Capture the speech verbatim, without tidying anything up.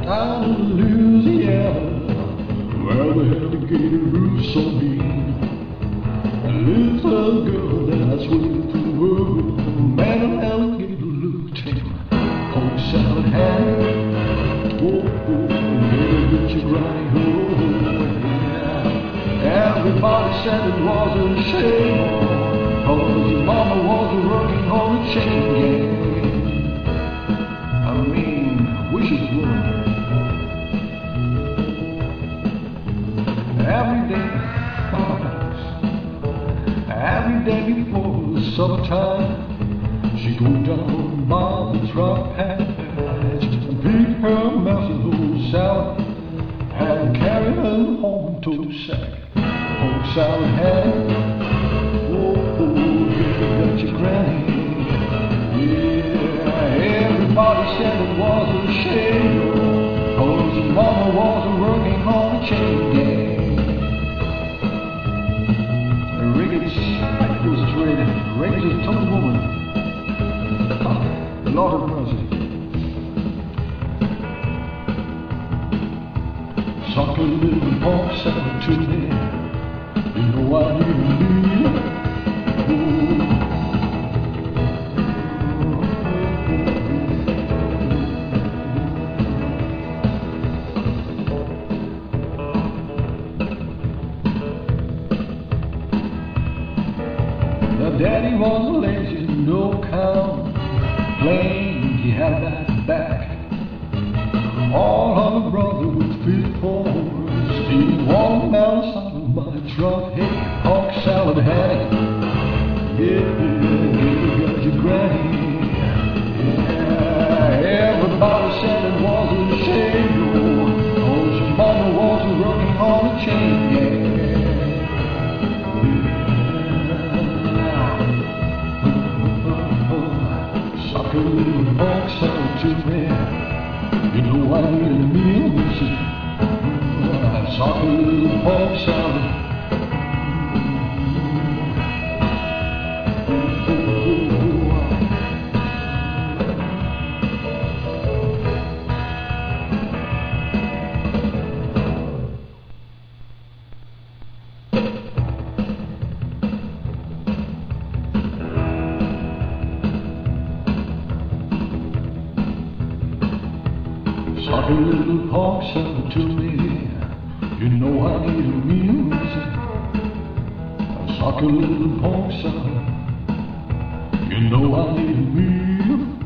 down in Louisiana, where the alligator roof's so mean. A little girl that's with the world, man, an alligator looked him. Cold salad hand, whoa, whoa, little bit you grind, oh, yeah. Everybody said it was a shame, cause your mama was working on a chain gang. I mean, wishes were. Every day, every day before the summertime, she go down by the truck patch and pick her mouse salad and carry her home to the sack. Home salad had, oh, oh, got your granny. Yeah, everybody said it was a shame, cause your mama was working on a chain gang. Ricketts, like was traded. Ricketts is a tough woman. Oh, Lord of mercy. Suck a little pork salad to me. You know I need a meal. Now Daddy was lazy, no count, plain he had that back. All her brother was faithful, still one mouse out of my truck. Hey, pork salad had it, yeah, you got your granny. Yeah, everybody said it was a shame, cause your mama was working on a chain gang. Suck a little pork salad to me. You know I need a meal, missus. Suck a little pork salad. Suck a little pork salad to me. You know I need a meal. Suck a little pork salad. You know I need a meal.